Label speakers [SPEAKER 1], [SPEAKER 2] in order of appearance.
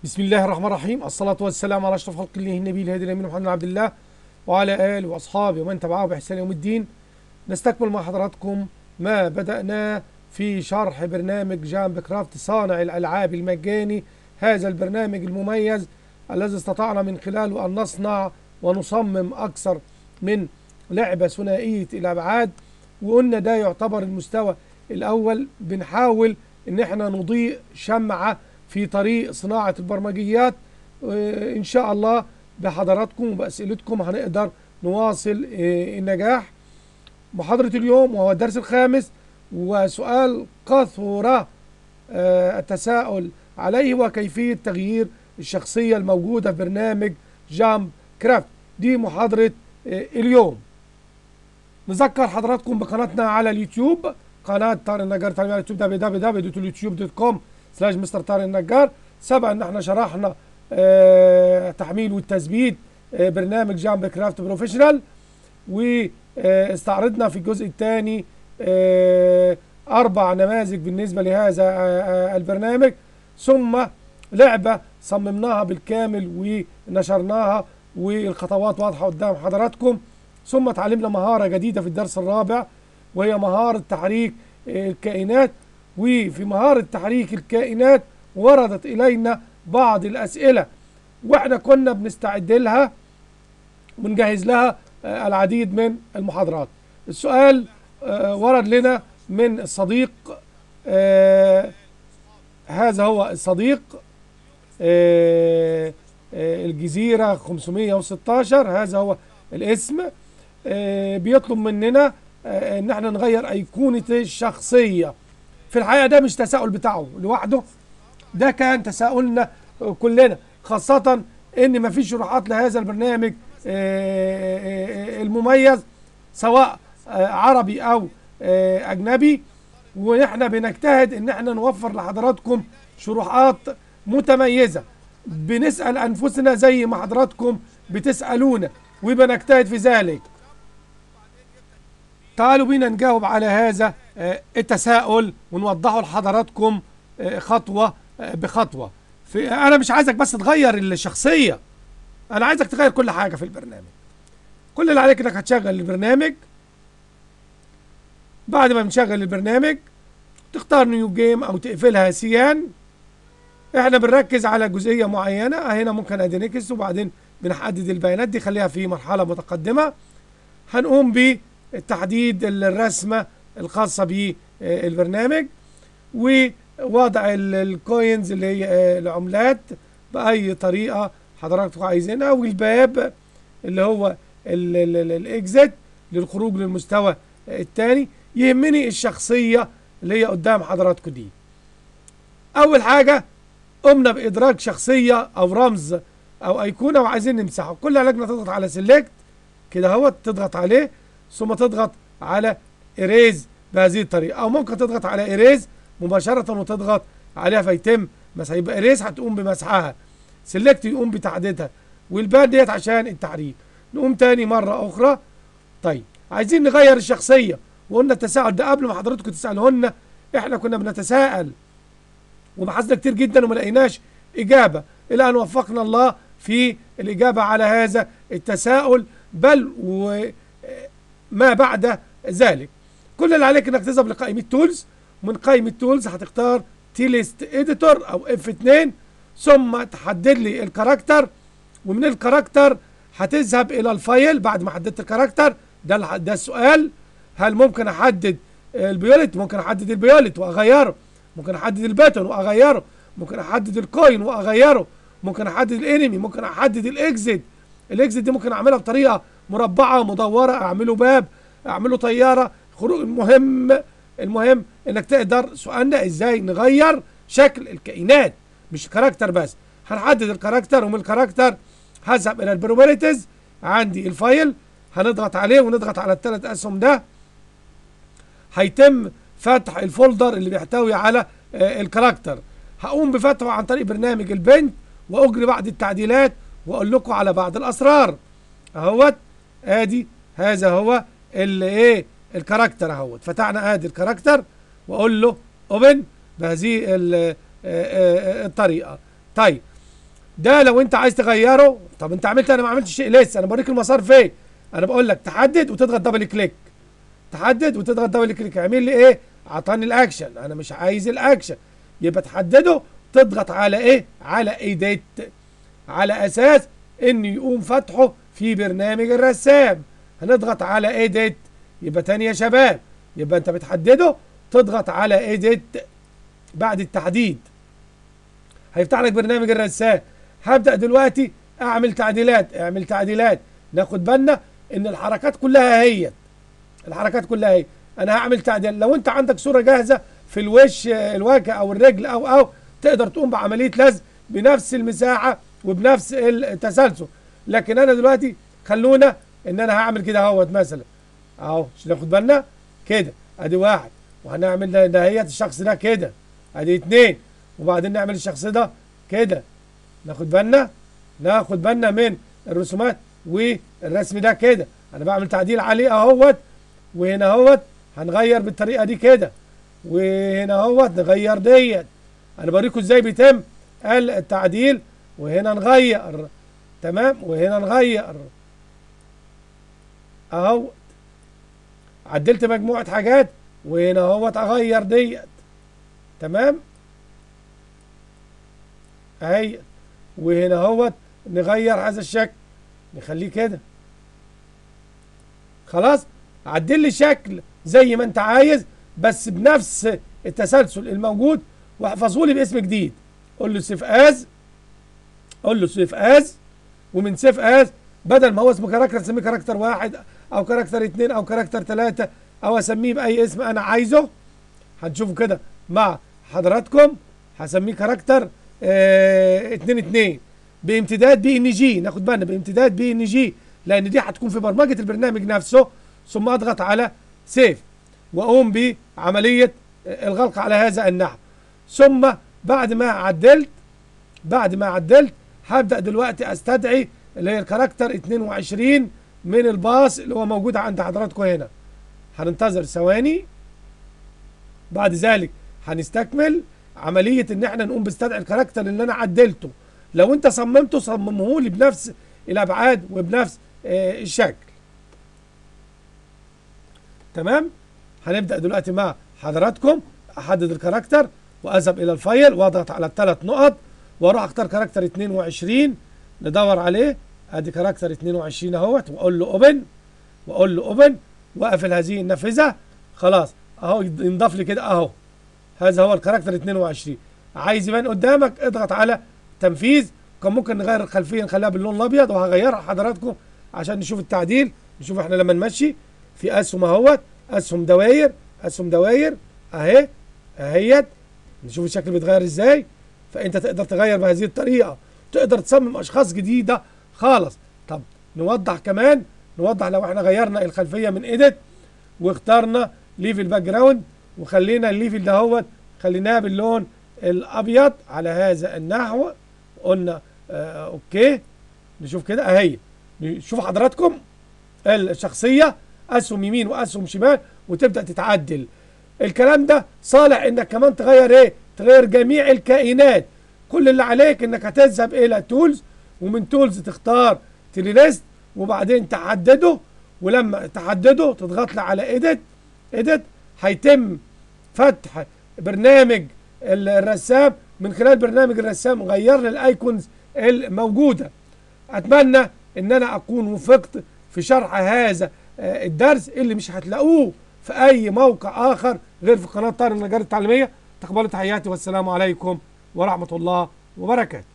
[SPEAKER 1] بسم الله الرحمن الرحيم. الصلاة والسلام على أشرف خلق الله النبي الهادي الأمين محمد بن عبد الله وعلى آله وأصحابه ومن تبعه بإحسان يوم الدين. نستكمل مع حضراتكم ما بدأناه في شرح برنامج جامب كرافت صانع الألعاب المجاني. هذا البرنامج المميز الذي استطعنا من خلاله أن نصنع ونصمم أكثر من لعبة ثنائية الأبعاد، وقلنا ده يعتبر المستوى الأول. بنحاول إن احنا نضيء شمعة في طريق صناعة البرمجيات. إن شاء الله بحضراتكم وبأسئلتكم هنقدر نواصل النجاح. محاضرة اليوم وهو الدرس الخامس، وسؤال كثر التساؤل عليه وكيفية تغيير الشخصية الموجودة في برنامج جامب كرافت. دي محاضرة اليوم. نذكر حضراتكم بقناتنا على اليوتيوب، قناة طارق النجار تعليم على اليوتيوب www.youtube.com/مستر طارق النجار. سبق ان احنا شرحنا تحميل والتثبيت برنامج جامب كرافت بروفيشنال، واستعرضنا في الجزء الثاني 4 نماذج بالنسبة لهذا البرنامج، ثم لعبة صممناها بالكامل ونشرناها والخطوات واضحة قدام حضراتكم. ثم تعلمنا مهارة جديدة في الدرس الرابع وهي مهارة تحريك الكائنات. وفي مهارة تحريك الكائنات وردت إلينا بعض الأسئلة وإحنا كنا بنستعد لها ونجهز لها العديد من المحاضرات. السؤال ورد لنا من الصديق، هذا هو الصديق الجزيرة 516، هذا هو الاسم. بيطلب مننا ان احنا نغير ايقونة الشخصية. في الحقيقة ده مش تساؤل بتاعه لوحده، ده كان تساؤلنا كلنا، خاصة ان مفيش شروحات لهذا البرنامج المميز سواء عربي او اجنبي، ونحن بنجتهد ان احنا نوفر لحضراتكم شروحات متميزة. بنسأل انفسنا زي ما حضراتكم بتسألونا وبنجتهد في ذلك. تعالوا بينا نجاوب على هذا التساؤل ونوضحه لحضراتكم خطوة بخطوة. أنا مش عايزك بس تغير الشخصية، أنا عايزك تغير كل حاجة في البرنامج. كل اللي عليك إنك هتشغل البرنامج. بعد ما بنشغل البرنامج تختار نيو جيم أو تقفلها سيان. إحنا بنركز على جزئية معينة، هنا ممكن أدي نكس، وبعدين بنحدد البيانات دي خليها في مرحلة متقدمة. هنقوم بتحديد الرسمة الخاصة بالبرنامج ووضع الكوينز اللي هي العملات بأي طريقة حضراتكم عايزينها، والباب اللي هو الاكزit للخروج للمستوى الثاني. يهمني الشخصية اللي هي قدام حضراتكم دي. أول حاجة قمنا بإدراج شخصية أو رمز أو أيقونة وعايزين نمسحه. كل علاجنا تضغط على سيلكت كده اهوت، تضغط عليه ثم تضغط على إيريز بهذه الطريقة، أو ممكن تضغط على إيريز مباشرة وتضغط عليها فيتم مسحها. يبقى إيريز هتقوم بمسحها، سيلكت يقوم بتحديدها، والبان ديت عشان التحريك. نقوم تاني مرة أخرى. طيب عايزين نغير الشخصية، وقلنا التساؤل ده قبل ما حضراتكم تسألوهن إحنا كنا بنتساءل وبحثنا كتير جدا وما لقيناش إجابة، إلى أن وفقنا الله في الإجابة على هذا التساؤل، بل وما بعد ذلك. كل اللي عليك إنك تذهب لقائمة تولز، ومن قائمة تولز هتختار تيليست إديتور أو F2، ثم تحدد لي الكاركتر، ومن الكاركتر هتذهب إلى الفايل. بعد ما حددت الكاركتر ده السؤال، هل ممكن أحدد البيولت؟ ممكن أحدد البيولت وأغيره، ممكن أحدد الباتون وأغيره، ممكن أحدد الكوين وأغيره، ممكن أحدد الانمي، ممكن أحدد الإكزيت. الإكزيت دي ممكن أعملها بطريقة مربعة مدورة، أعمله باب، أعمله طيارة، خروج. المهم إنك تقدر. سؤالنا إزاي نغير شكل الكائنات مش كاركتر بس. هنحدد الكاركتر، ومن الكاركتر هذهب إلى البروبرتيز، عندي الفايل، هنضغط عليه ونضغط على ال3 أسهم ده، هيتم فتح الفولدر اللي بيحتوي على الكاركتر. هقوم بفتحه عن طريق برنامج البنت واجري بعض التعديلات واقول لكم على بعض الاسرار. اهوت ادي هذا هو الكاركتر اهوت. فتحنا ادي الكاركتر واقول له اوبن بهذه الطريقه. طيب ده لو انت عايز تغيره. طب انت عملت، انا ما عملتش شيء لسه، انا بوريك المسار فين. انا بقول لك تحدد وتضغط دبل كليك، تحدد وتضغط دبل كليك، اعمل لي ايه؟ اعطاني الاكشن، انا مش عايز الاكشن، يبقى تحدده، تضغط على ايه؟ على ايديت، على اساس انه يقوم فتحه في برنامج الرسام. هنضغط على ايديت، يبقى تاني يا شباب، يبقى انت بتحدده، تضغط على ايديت بعد التحديد هيفتح لك برنامج الرسام. هبدأ دلوقتي اعمل تعديلات، اعمل تعديلات. ناخد بالنا ان الحركات كلها هي، الحركات كلها هي. انا هعمل تعديل. لو انت عندك صورة جاهزة في الوش، الوجه او الرجل او تقدر تقوم بعملية لزق بنفس المساحة وبنفس التسلسل. لكن انا دلوقتي خلونا ان انا هعمل كده اهوت مثلا اهو، عشان ناخد بالنا كده. ادي واحد، وهنعمل دهيت الشخص ده كده، ادي اتنين، وبعدين نعمل الشخص ده كده. ناخد بالنا، ناخد بالنا من الرسومات والرسم ده كده. انا بعمل تعديل عليه اهوت، وهنا اهوت هنغير بالطريقه دي كده، وهنا اهوت نغير ديت. انا بوريكم ازاي بيتم التعديل. وهنا نغير، تمام، وهنا نغير اهو. عدلت مجموعه حاجات، وهنا اهوت اغير ديت، تمام اهي. وهنا اهوت نغير هذا الشكل، نخليه كده. خلاص، عدل لي شكل زي ما انت عايز بس بنفس التسلسل الموجود، واحفظه لي باسم جديد. قول له سيف از، قول له سيف از، ومن سيف از بدل ما هو اسمه كاركتر اسميه كاركتر واحد او كاركتر اتنين او كاركتر تلاتة، او اسميه باي اسم انا عايزه. هنشوفه كده مع حضراتكم. هسميه كاركتر اتنين اتنين بامتداد بي ان جي. ناخد بالنا بامتداد بي ان جي، لان دي هتكون في برمجه البرنامج نفسه. ثم اضغط على سيف واقوم بعمليه الغلق على هذا النحو. ثم بعد ما عدلت، بعد ما عدلت هبدا دلوقتي استدعي اللي هي الكاركتر 22 من الباص اللي هو موجود عند حضراتكم هنا. هننتظر ثواني. بعد ذلك هنستكمل عمليه ان احنا نقوم باستدعاء الكاركتر اللي انا عدلته. لو انت صممته صممه لي بنفس الابعاد وبنفس الشكل، تمام. هنبدا دلوقتي مع حضراتكم. احدد الكاركتر واذهب الى الفايل واضغط على الثلاث نقط واروح اختار كاركتر 22 ندور عليه. ادي كاركتر 22 اهوت، واقول له اوبن، واقول له اوبن، واقفل هذه النافذه. خلاص اهو ينضاف لي كده اهو. هذا هو الكاركتر 22. عايز يبان قدامك اضغط على تنفيذ. كان ممكن نغير الخلفيه نخليها باللون الابيض، وهغيرها لحضراتكم عشان نشوف التعديل. نشوف احنا لما نمشي في اسهم اهوت، اسهم دواير، اسهم دواير اهي اهيت. نشوف الشكل بيتغير ازاي. فانت تقدر تغير بهذه الطريقه، تقدر تصمم اشخاص جديده خالص. طب نوضح كمان، نوضح لو احنا غيرنا الخلفيه من ايديت واخترنا ليفل باك جراوند، وخلينا الليفل دهوت خليناه باللون الابيض على هذا النحو. قلنا اوكي. نشوف كده اهي. شوف حضراتكم الشخصيه اسهم يمين واسهم شمال، وتبدا تتعدل. الكلام ده صالح انك كمان تغير ايه؟ تغير جميع الكائنات. كل اللي عليك انك هتذهب الى تولز، ومن تولز تختار تري ليست، وبعدين تحدده. ولما تحدده تضغط لي على ايديت، ايديت هيتم فتح برنامج الرسام. من خلال برنامج الرسام غير لي الايكونز الموجوده. اتمنى ان انا اكون وفقت في شرح هذا الدرس اللي مش هتلاقوه في اي موقع اخر غير في قناه طارق النجار التعليميه. تقبلوا تحياتي، والسلام عليكم ورحمه الله وبركاته.